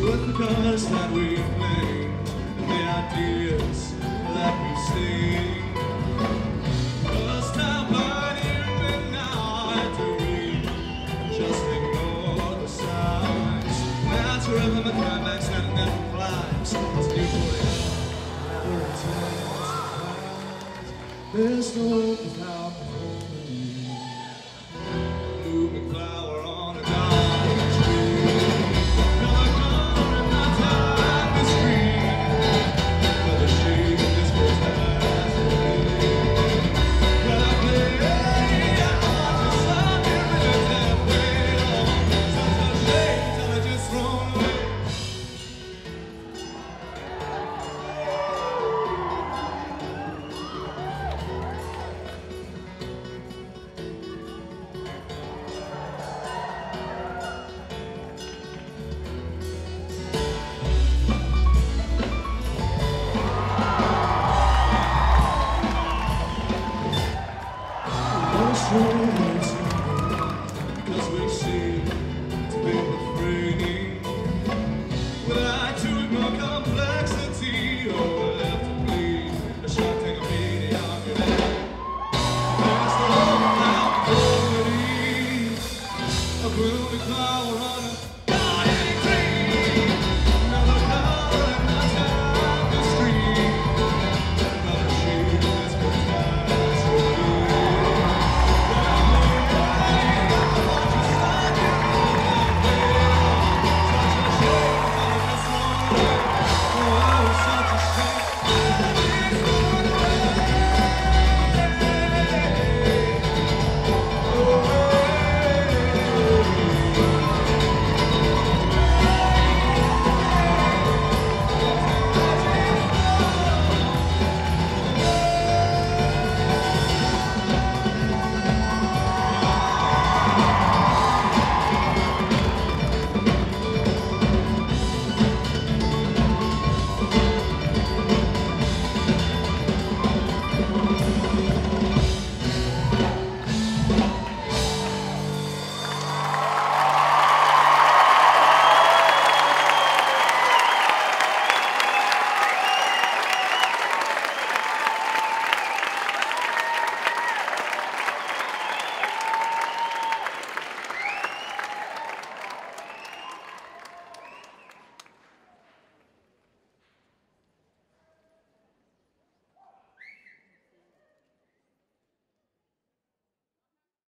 with the colors that we play, and the ideas that we sing. Just stop right here and now and to read, just ignore the signs. That's rhythm and climax and never climbs. It's new for you. There's no world without